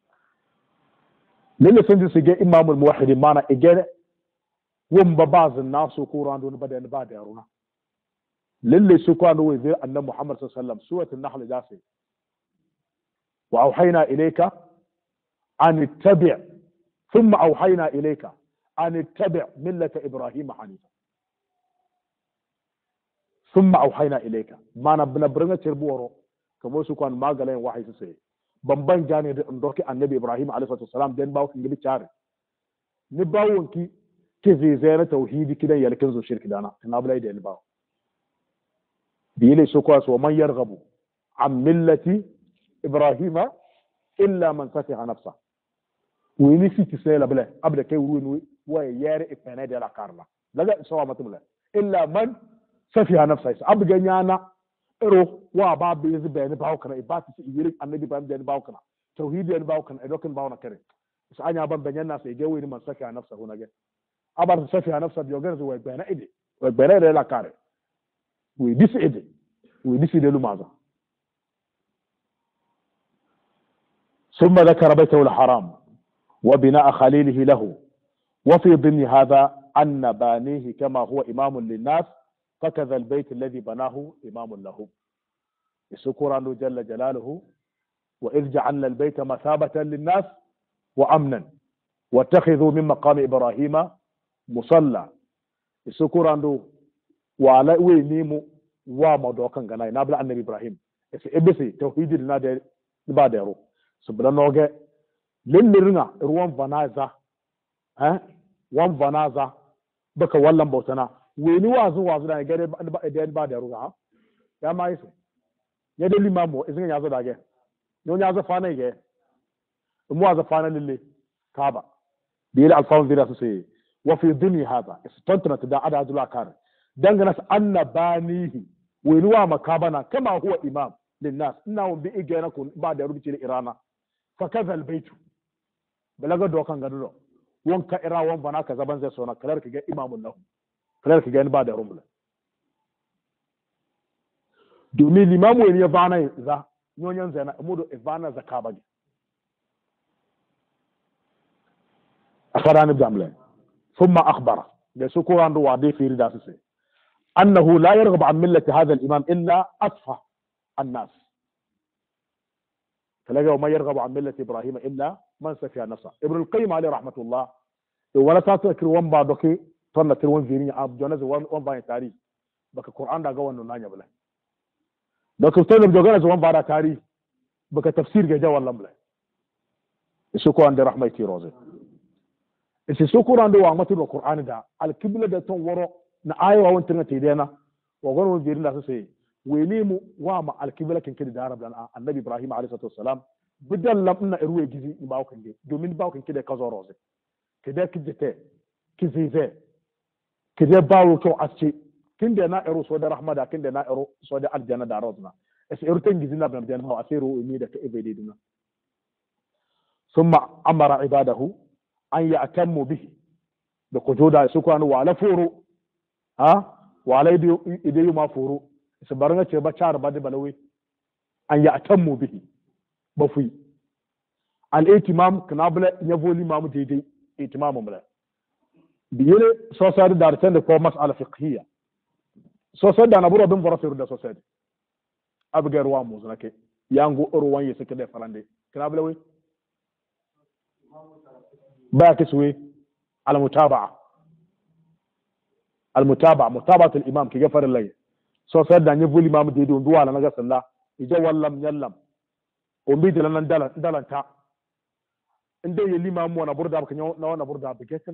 للي سنجل سجى إمام الموحدين مانا إجارة ومباباز الناس وقرآن دون بدأ نبادة يرونا للي سكوان هو يذير أن محمد صلى الله عليه وسلم سورة النحل جاسي وأوحينا إليك أن اتبع ثم أوحينا إليك أن اتبع ملة إبراهيم حنيفا ثم أوحينا إليك ما نبنا برنا تربورو كم سكوان ما قالين واحد سي بمبان جاني ندوك النبي إبراهيم عليه الصلاة والسلام دين باو كنجبي تشاري نباو كي كذي زينة توحيدي كده يلكنزو الشرك دانا نابلا يدين باو بيلي سكواس ومن يرغب عن ملة إبراهيم إلا من فتح نفسه ويني في تسيلا بلا أبدا كي وين وياري إفنى دي لا كارلا لا سوا ما تملا إلا من safiha nafsa isa abu ganyana ero wa ba be zi be ni bawo kana ibati si yiri annabi ba be ni bawo kana tauhidi ni bawo kana edokin bawo na kare isa anya ban banyan na sai gewe ni man safiha nafsa huna ge abar safiha nafsa bi ogar wa be na ide wa be na la kare we dis ide we dis ide lumaza ثم ذكر بيته الحرام وبناء خليله له وفي ضمن هذا أن بانيه كما هو إمام للناس فكذا البيت الذي بناه إمام له الشكر عنه جل جلاله وإذ جعلنا البيت مثابة للناس وأمنا واتخذوا من مقام إبراهيم مصلى الشكر عنه وعلى وينيم ومدوكا غناي نابل عن النبي إبراهيم إبسي توحيد لنا بعد يرو سبحان الله للرنا روان فنازا ها وان فنازا بك والله بوتنا weni wazu wazu da gare da ba da ruwa ya ma yise ya da limamo izin ya zo da ge no ya zo fana ge mu wazu fana lille kaba bi ila alfan dira su sai wa fi dunya hada istantana da ada adula kar dangana anna banihi weni wa makabana kama huwa imam linnas inna bi igena kun ba da rubuci irana fa kaza albaytu balaga dokan gadudo wonka ira won bana ka zaban zai sona kalar ka ga imamun lahu kalar ka gani ba da rumla domin limamu ne ya bana za nyonyan zana mudo ivana zakaba gi akhara ni bamla thumma akhbara da su ko ando wade fi rida su sai annahu la yarghab an millati hadha al-imam illa asfa an-nas كلاجا وما يرغب عن ملة إبراهيم إلا من سفيها نفسه ابن القيم عليه رحمة الله ولا تذكر وان بعدك تنا تروان فيني أب جنازة وان وان بعد تاريخ بك القرآن ده جوان نانيا بله بك تقول بجوان وان بعد تاريخ بك تفسير جدا ولا بله الشكر عند رحمة كيروزه الشكر عند وعمة القرآن ده الكبلة ده تون ورا نآية وان ترنا تيدينا وقول وان فيني لا تسي ويليمو وما الكبلة كن كده دارب لأن النبي إبراهيم عليه الصلاة والسلام بدل لمنا إروي جزي باوكن دي دومين باوكن كده كزاروزه كده كده كزيزه كده باو تو أسي كنده نا إرو سودا رحمة دا كنده نا إرو سودا الجنة دارودنا اس إرتين جزي نبنا بجنة هو أسيرو إميدا كإبدي دنا ثم أمر عباده أن يأتموا به بقجودا سكوان وعلى فورو ها وعلى يدي ما فورو سبارنا تبا شار بعد بلوي أن يأتموا به بفي الاتمام كنابل يفولي مام ديدي اتمام ملا بيله سوساد دارتين ده مسألة فقهية سوساد ده نبرو بن فراسير ده سوساد أبغى روان موزنك يانغو روان يسكت فلاندي كنابل وي باكسوي على متابعة المتابعة متابعة الإمام كي يفر الليل سوساد ده يفولي مام ديدي وندوا على نجاس الله يجوا ولم يلم ومبيد لنا ندلا ندلا تا inde yeli ma mo na burda ba na wana burda ba gete la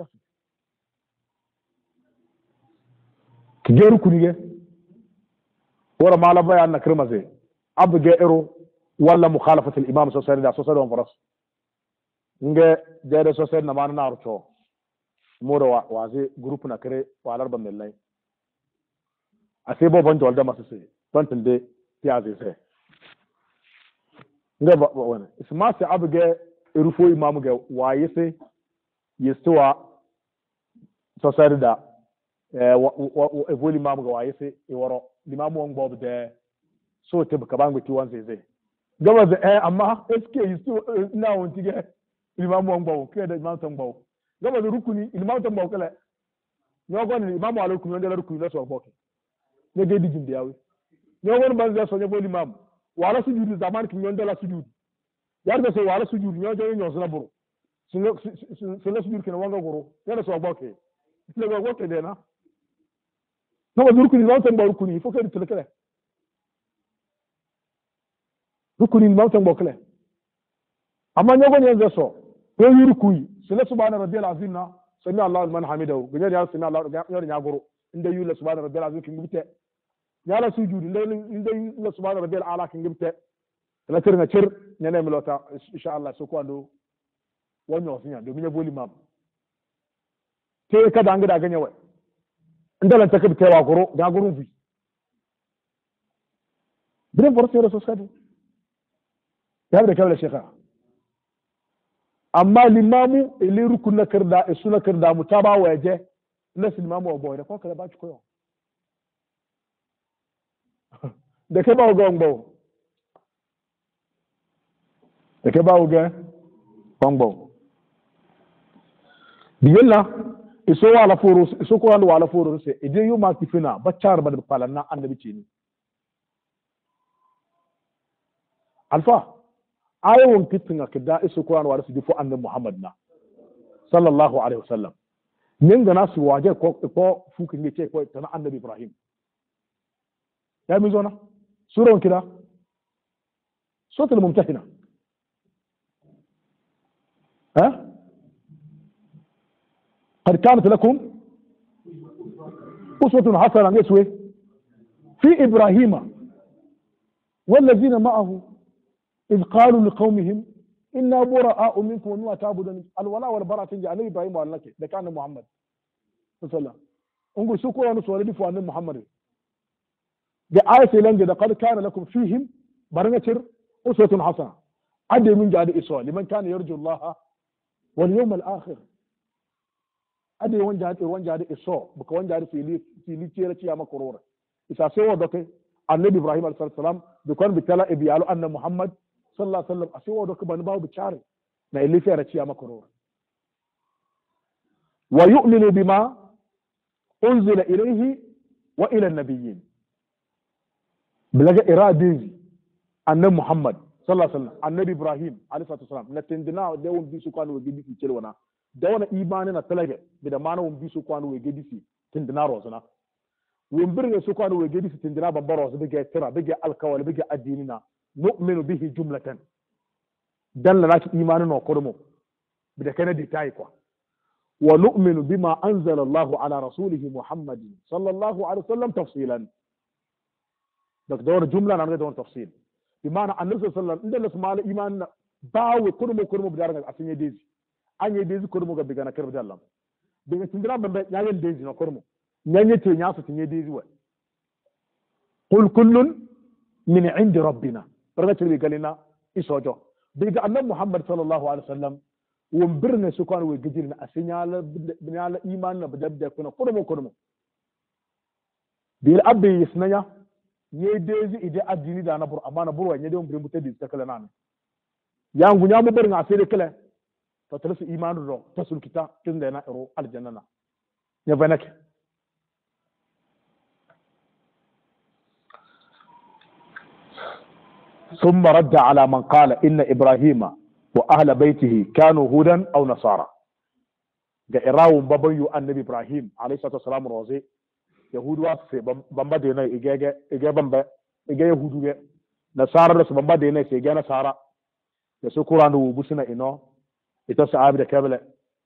ki geru kunige wala mala baya na kirmaze abge ero wala mukhalafat al imam sallallahu alaihi wasallam da faras nge jere so sen na man na archo mo da wazi group na kare walar ban mellai ase bo ban jolda masu se bantin de tiaze se nge ba wani isma se abge irufo imamu ga waye sai yestowa sosai da evoli imamu ga waye sai iwaro limamu on bob de so te ka bangu ti wan zai gaba da eh amma sk yisto na won tige limamu on bob ke da imamu ton bob gaba da rukuni limamu ton bob kala nyo gon limamu alaikum yon da rukuni da so bob ne ge digin da yawe nyo gon ban za so ne boli imamu wala sujudu zaman kin yon da la sujudu yarda sai wala sujud nyo jawi nyo suna buru suna sujud kina wanga guru yana so boke le go boke dena no ba rukuni no tan ba rukuni fo kadi tilkale rukuni no tan bokle amma nyo go nyo so ko yi rukuni suna subhana rabbiyal azim na sami allah liman hamidahu ganya ya sami allah nyo nya guru inda yu la subhana rabbiyal azim kin gibte ya la sujud inda inda yu la subhana rabbiyal ala kin gibte la tir nga cir ñene mi lota insha Allah so ko ando wonyo sinya do minya boli mam te ka da ngada ganya wa ndala ta kabte wa goro da goro fi brin forse rasul sadu ya da kawla shekha amma limamu ili rukun na kirda isuna kirda mutaba waje nas limamu wa boy da ko kala ba ci koyo da ke ba gongo da ke bawo ga kwangbo biyalla iso wala furu iso ko wala wala furu se ide yu ma tifina bachar bad palanna annabi cini alfa ayawon kitinga kida iso ko wala su difu annabi muhammad na sallallahu alaihi wasallam nin ga nasu waje ko ko fukin ne ce ko tana annabi ibrahim ya mi zona suron kida suratul mumtahina ها قد كانت لكم أسوة حسنة يسوي في إبراهيم والذين معه إذ قالوا لقومهم إنا براء منكم ومما تعبدون الولاء والبراء تنجي عليه إبراهيم وعلى لك ده كان محمد صلى الله عليه وسلم انقل شكرا ونسوى لدي فوان محمد دي آية لنجي ده قد كان لكم فيهم برنتر أسوة حسنة عدي من جاد إسراء لمن كان يرجو الله واليوم الآخر أدي وان جاد وان جاد إسراء بك وان جاد في لي في لي تيرا تيا مكرورة إذا سوى ذاك النبي إبراهيم عليه الصلاة والسلام بكون بتلا إبيالو أن محمد صلى الله عليه وسلم أسوى ذاك بنباو بتشاري نا اللي فيها تيا مكرورة ويؤمن بما أنزل إليه وإلى النبيين بلغ إرادة أن محمد sallallahu alaihi wasallam annabi ibrahim alayhi salatu wasalam na tindina da won bisu kwano we gidi ci wana da wana imani na talaga bi da mana won bisu kwano we gidi ci tindina rozana won birne su kwano we gidi ci tindina babbar rozu bige tira bige alkawal bige addinina nu'minu bihi jumlatan dan la ki imani no kodumo bi da kana di tayi kwa wa nu'minu bima anzala Allahu ala rasulihi Muhammadin sallallahu alaihi wasallam tafsilan dak dawar jumla na da tafsil بمعنى النبي صلى الله عليه وسلم عندنا سمال إيمان باو كرمو كرمو بدارنا أسميه ديزي أني ديزي كرمو كبيجانا كرب دالله بين سندرا بمن نعين ديزي نا كرمو نعين تينيا ستنيه ديزي وين قل كل من عند ربنا رجعت لي قال لنا إيش وجه بيجا أن محمد صلى الله عليه وسلم ومبرنا سكان ويجدينا أسنيال بنيال إيمان بدأ بدأ كنا كرمو كرمو بالأب يسنيا ye dezi ide addini da na bur amma na burwa ne de umbre mutadi ta kala nan ya ngunya mu bar nga fere kala to tarasu imanu ro tasul kita tun da na ro aljanna na ya banake ثم رد على من قال إن إبراهيم وأهل بيته كانوا هودا أو نصارى جاء راو بابيو النبي إبراهيم عليه الصلاة والسلام روزي yahudu wa se bamba de na igege ige bamba ige yahudu ge nasara da su bamba de na se ige nasara da su qur'an da wubu suna ino ita sahabi da kabila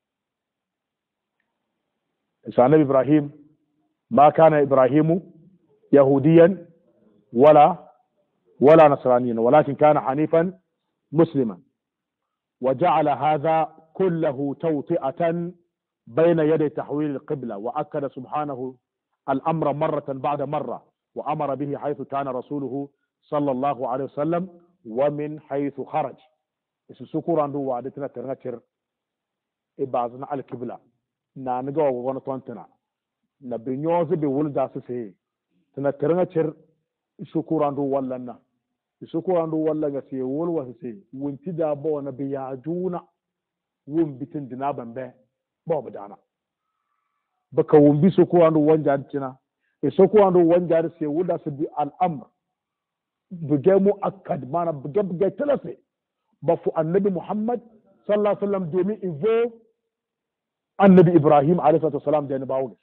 isa nabi ibrahim ma kana ibrahimu yahudiyan wala wala nasraniyan walakin kana hanifan musliman وجعل هذا كله توطئة بين يدي تحويل القبلة وأكد سبحانه الأمر مرة بعد مرة وأمر به حيث كان رسوله صلى الله عليه وسلم ومن حيث خرج سكور عنده وعدتنا ترنكر إبازنا على القبلة نانجا وغنطانتنا نبنيوز بولد أساسي تنترنكر سكور عنده ولنا سكور عنده ولا سي ول وسي وانتدا بو نبياجونا وم بتن جنابا به بو بدانا baka wumbi soko ando wanja tina e soko ando wanja se wuda se bi al amr buge mu akad mana buge buge talase ba fu annabi muhammad sallallahu alaihi wasallam domin ivo annabi ibrahim alaihi wasallam da ne bawo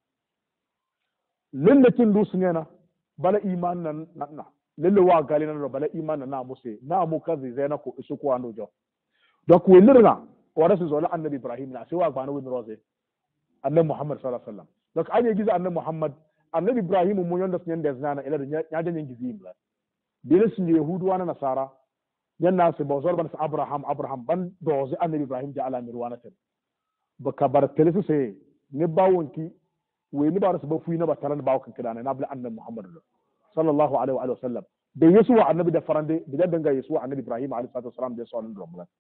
lillatin dusnena bala iman nan na lille wa galina bala iman na muse na mu kazi zaina ko soko ando jo donc we lirna wara su zola annabi ibrahim na sai wa bana wani roze annabi muhammad sallallahu alaihi wasallam donc anye giza annabi muhammad annabi ibrahim mun yonda sun yanda zana ila da ya danyen gizi imla bile sun yahudu wana nasara yanna su bozor ban abraham abraham ban dozi annabi ibrahim da ala mirwana tan baka bar telesu sai ne bawonki we ni bar su ba fuyi na ba taran bawo kan kidana na bla annabi muhammad sallallahu alaihi wa sallam da yesu wa annabi da farande da danga yesu wa annabi ibrahim alaihi wasallam da sallallahu alaihi wa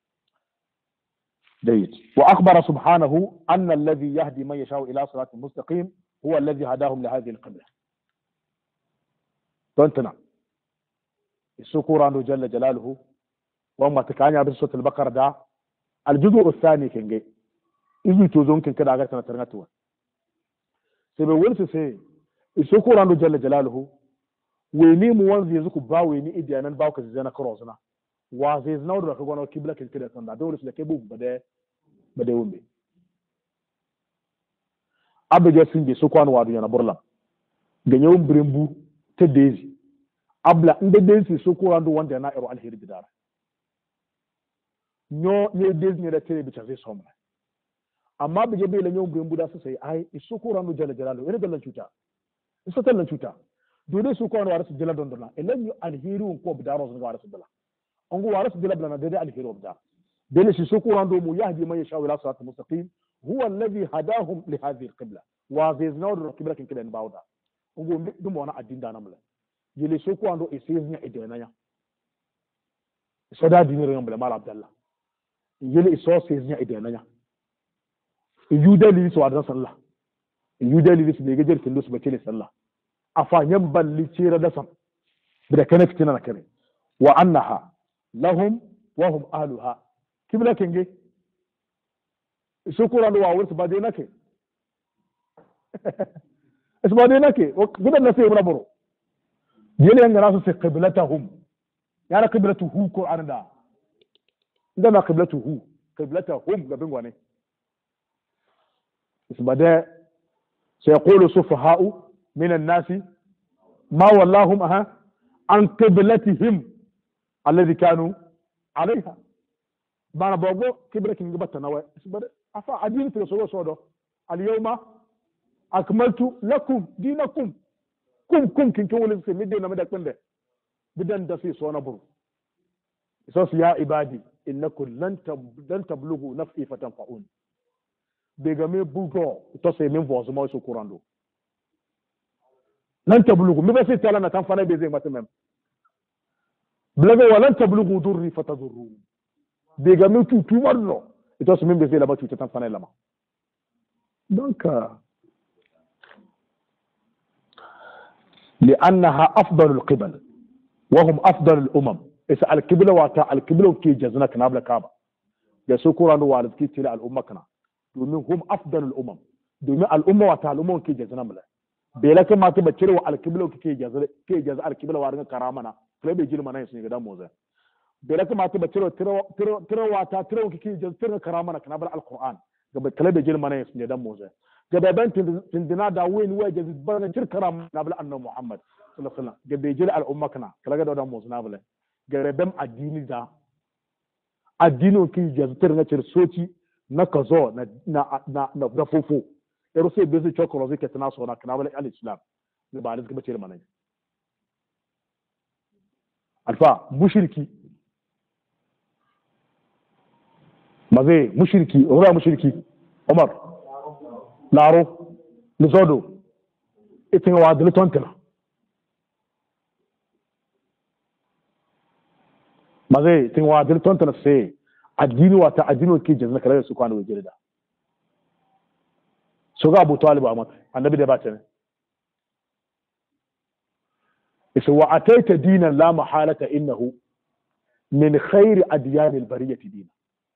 جيد وأخبر سبحانه أن الذي يهدي من يشاء إلى صراط مستقيم هو الذي هداهم لهذه القبلة تنتنا السكور عنده جل جلاله وما تكاني عبر سورة البقرة دا الجزء الثاني كنجي إذا توزون كن كده أغاثنا ترنتوا سيبه ورسي سي السكور عنده جل جلاله ويني موانزي يزكو باو ويني إدي أنان باو كزيزانا كروزنا wazez na wadda kaga wani kibla kilkida sanda dole su da ke bugu bade bade wumbe abuja sun je su kwano wadu yana burla ganye wun birimbu ta dezi abla inda dezi su ko randu wanda yana iro alheri bidara nyo ne dezi ne da tere bi taze somra amma bije bai la nyo birimbu da su sai ai su ko randu jala jalalu ina gallan cuta isa tallan cuta dole su kwano wadu su jala dondona ilan yu alheri wun ko bidara su ga wadu su dala انغو وارث دي لبلنا دي الهيرو بدا دي شي سوكو راندو مو يهدي من يشاء الى صراط المستقيم هو الذي هداهم لهذه القبله وازيزنا القبله كن كده باودا انغو دم وانا ادين دا نملا يلي سوكو راندو اسيزني ادينا يا سدا دين ريم بلا مال عبد الله يلي اسو سيزني ادينا يا يودا لي سو ادنا صلى يودا لي بس بيجي جير كندوس بكيل صلى افا يمبل لي تيرا دسم بدا كنك تنا كره وانها لهم وهم أهلها كيف لكن جي شكرا لله ورث بعدينك إيش بعدينك وكذا الناس يبربروا يلي أن الناس في قبلتهم yana qiblatuhu qur'an da inda na qiblatuhu qiblatahum gabin wane isbada سيقول السفهاء من الناس ما ولاهم أها عن قبلتهم الذي كانوا عليها ما نبغى قبلة نجبتنا و أفا عدين في رسول الله اليوم أكملت لكم دينكم كم كم كن كم ولد سمي دينا مدك من ده بدن دسي صونا برو إساس يا عبادي إنكم لن لن تبلغوا نفعي فتنفعون بيغامي بوغو تسي من فوز ما يسو كوراندو لن تبلغوا مي بس تالا نتان فانا بيزي ماتمم بلغوا ولن تبلغوا ضري فتضروا بيغامي تو تو مرنو تسي من بيزي لما تو تان فانا لما دونك لانها افضل القبل وهم افضل الامم اسال القبله واتا القبله كي جزنا كنابل كعبه يسو كوراندو والد كي تيلا الامه كنا domin hum afdalul umam domin al'umma wata al'umma ke jazana mala bela kan mata ba cire wa alkibla ke jazana ke jazana alkibla wa ringa karamana kai bai jilma nan sun ga dan moza bela kan mata ba cire tire tire wata tire ke jazana karamana kana bar alquran ga ba kala bai jilma nan sun ga dan moza ga ba ban tindina da wani wa jaz ban cire karamana na bar annabi muhammad sallallahu alaihi wasallam ga bai jil al'umma kana kala ga dan moza na bala ga rabam addini da addino ke jazana na cire soci na kazo na na na na fofo yaro sai bai ce ko zai tana so na kana bala al-islam ne ba rizki bace manan alfa mushriki maze mushriki ora mushriki umar laro lizodo itin wa dil tontana maze itin wa dil tontana sai addini wata addini ke jazna kare su kwano waje da so ga Abu Talib amma annabi da ba ta ne isa wa ataita dinan la mahalata innahu min khairi adyan al bariyati din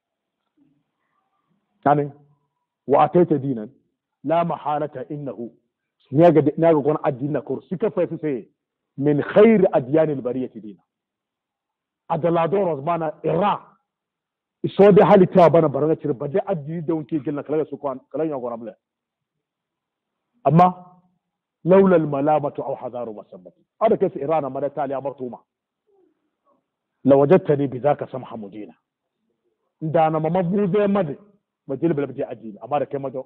yani wa ataita dinan la mahalata innahu naga naga kon addina ko sika fa sai min khairi adyan al bariyati din adala doros mana iraq iso da halitta bana barana cire ba dai addini da wanke gilla kala su kwan kala ya gora mala amma laula al malamatu aw hadaru masabbati hada kace irana mada taliya martuma la wajadtani bi zaka samha mudina inda na mamabu da made majil bil bidi addini amma da kai mado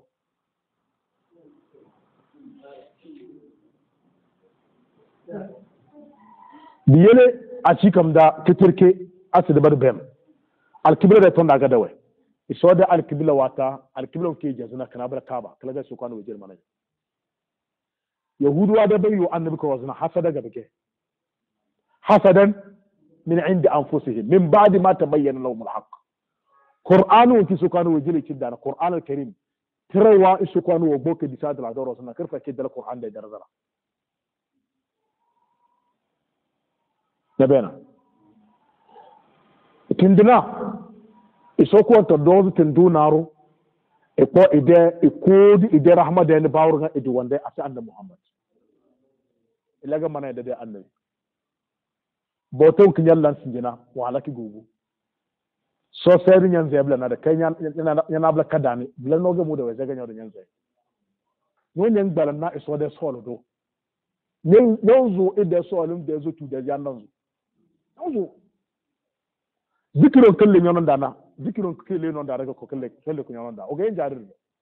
biyele a cikam da kitirke asibar bem alkibla da ton daga dawai iso da alkibla wata alkibla ke jazuna kana bar kaba kala ga su kwano wajir mana yahuduwa da bayu annabi ko wazna hasada ga bake hasadan min indi anfusihim min ba'di ma tabayyana lahum alhaq qur'anu ki su kwano wajir kidda na qur'an alkarim tirawa isu kwano wa boke bisa da ladaro sunna karfa kidda alquran da darzara nabena tindina isoko to dozu tindu naro e ko ide e kodi ide rahma da ni bawur ga idu wanda asa annabi muhammad ilaga mana da dai annabi boton kin yallan sinjina wala ki gugu so sai nyan zebla na da kai yana bla kadani bla no ga mu da wai zaga nyaw da nyan zai no nyan balan na iso da solo do nyen nyozo ide solum da zo tu da yannan zo nyozo zikiron kalle nyonon dana zikiron kalle non da daga ko kalle kalle ko nyonon da o ga jarir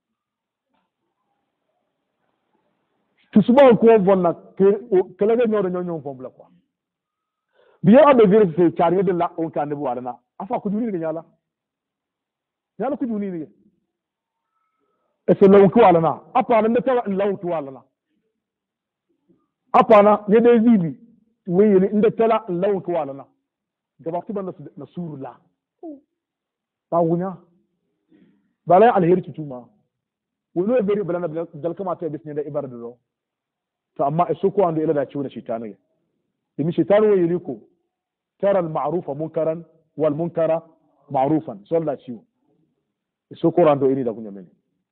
tu suba ko vonna kala ga nyoron nyon fom bla ko biya abe vir se chari de la on kan ne bu warana afa ku duni ni nyala nyala ku duni ni e se law ku walana apa na meta law tu walana apa na ne de zibi weyeli inda tala law tu walana gabaki ban na surula ba wunya ba la alheri tutuma wani bari bala na dal kama ta bisne da ibar da to amma isu ko ando ila da ciwo da shitanu dimi shitanu wa yiliko tara al ma'rufa munkaran wal munkara ma'rufan sallah ciwo isu ko ando ini da kunya meni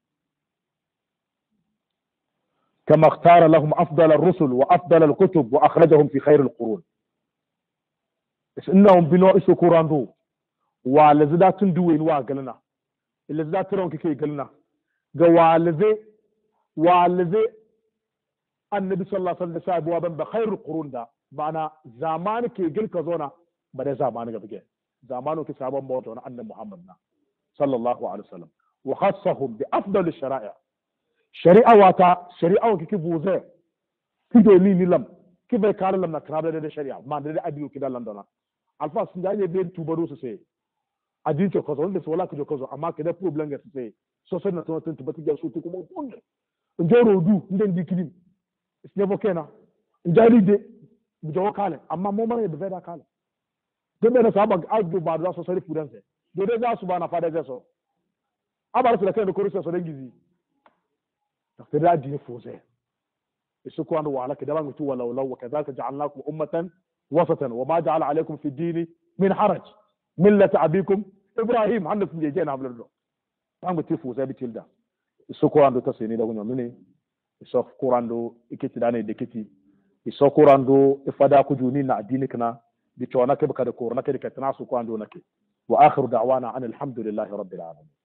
كما اختار لهم أفضل الرسل وأفضل الكتب وأخرجهم في خير القرون isna bino isu kurando wala zida tun duwe ni wa galna illa zida tiron kike galna ga walaze walaze annabi sallallahu alaihi wasallam sabu ban ba khairul qurun da bana zamani ke gilka zona ba da zamani ga bige zamanu ke sabon bawo na annabi muhammad na sallallahu alaihi wasallam wa khassahum bi afdal shara'i shari'a wata shari'a kike buze kido ni nilam kibe kala lam na trabe da shari'a ma da adiyo kidan landona alfa sun da ne ben tubaro su sai adin ce ko wanda wala ka ko amma ka da problem ga sai so sai na tun tun bati ga su kuma kunde njoro du nden dikidim isne bokena njali de bujo kale amma mo mara be da kale de be na saba adu ba da so sai fudan sai de de za su ba na fada ga so abar su da kai da kurusa so dan gizi ta da adin fo sai su ko an wala ka da ban mutu wala wala wa kadhalika ja'alnakum ummatan wasatan wa ma ja'ala alaykum fi ad-din min haraj millata abikum ibrahim hande sun je na blado an go tifu sai bitilda so ko ando ta seni da gonyo mini so kurando ikiti dane de kiti so kurando ifada ku juni na addini kana bi tona ke baka da korona ke ka tana su ko ando nake wa akhiru da'wana an alhamdulillahi rabbil alamin